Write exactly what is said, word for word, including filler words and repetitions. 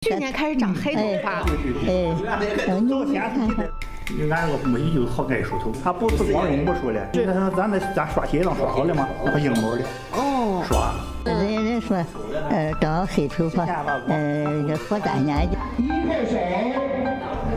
去年开始长黑头发。 哎，等你看看。 俺那个木鱼就好爱梳头，它不是光用木梳的，你看咱那咱刷鞋上刷好了吗？它硬毛的。哦。刷。 人人说，呃，长黑头发，呃，这活三年。一块手。